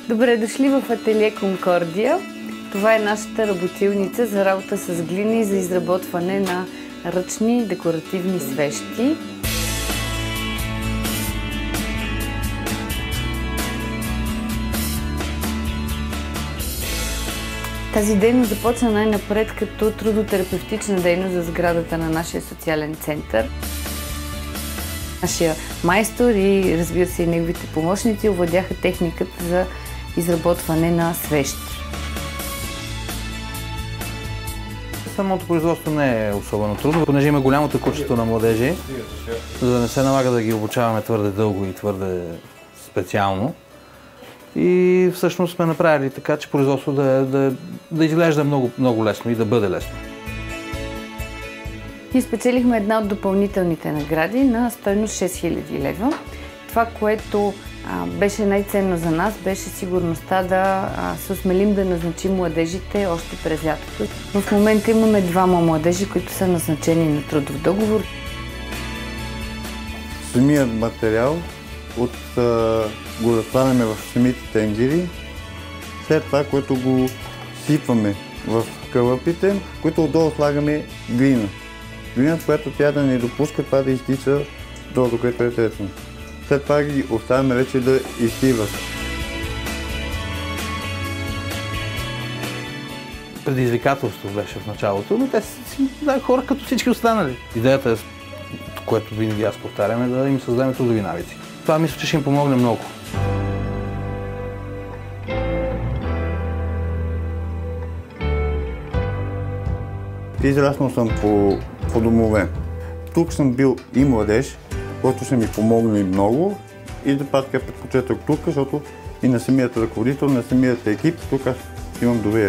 Добре дошли в ателие Конкордия. Това е нашата работилница за работа с глина и за изработване на ръчни декоративни свещи. Тази дейност започна най-напред като трудотерапевтична дейност за сградата на нашия социален център. Нашия майстор и, разбира се, и неговите помощници овладяха техниката за изработване на свещи. Самото производство не е особено трудно, понеже има голямо текучество на младежи, за да не се налага да ги обучаваме твърде дълго и твърде специално. И всъщност сме направили така, че производство да изглежда много лесно и да бъде лесно. Ние спечелихме една от допълнителните награди на стойност 6000 лева. Това, което беше най-ценно за нас, беше сигурността да се осмелим да назначим младежите още през лятото. В момента имаме 2 младежи, които са назначени на трудов договор. Самият материал го разтваряме в самите тенгири, след това, което го сипваме в кълъпите, които отдолу слагаме глина. Глината, която тя да не допуска това да изтича долу, което е тесно. След това ги оставяме вече да изтиват. Предизвикателство беше в началото, но те си хора като всички останали. Идеята е, което винаги аз повтарям, е да им създадем трудови навици. Това мисля, че ще им помогне много. Израснал съм по домове. Тук съм бил и младеж, който са ми помогнали много и да пак предпочетох тук, защото и на самият ръководител, на самият екип, тук аз имам доверие.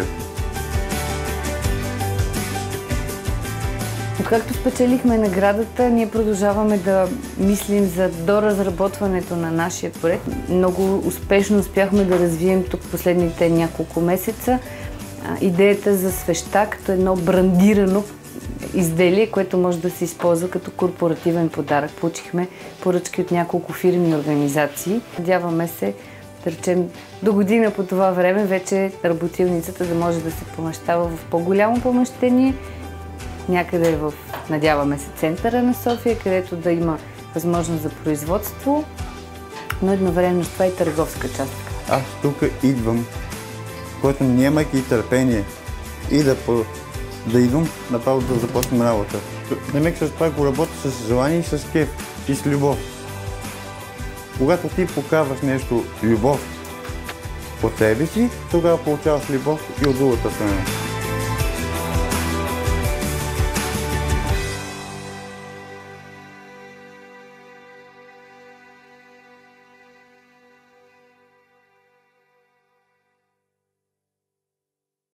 Както спечелихме наградата, ние продължаваме да мислим за доразработването на нашия проект. Много успешно успяхме да развием тук последните няколко месеца идеята за свеща като едно брандирано изделие, което може да се използва като корпоративен подарък. Получихме поръчки от няколко фирми и организации. Надяваме се, да речем, до година по това време вече работилницата да може да се помещава в по-голямо помещение, някъде в, надяваме се, центъра на София, където да има възможност за производство, но едновременно с това и търговска част. Аз тук идвам, който нямайки търпение и да идвам направо да започнем работа. Намек с това го работя с желание и с кеф и с любов. Когато ти показваш нещо любов от себе си, тогава получаваш любов и от другата страна.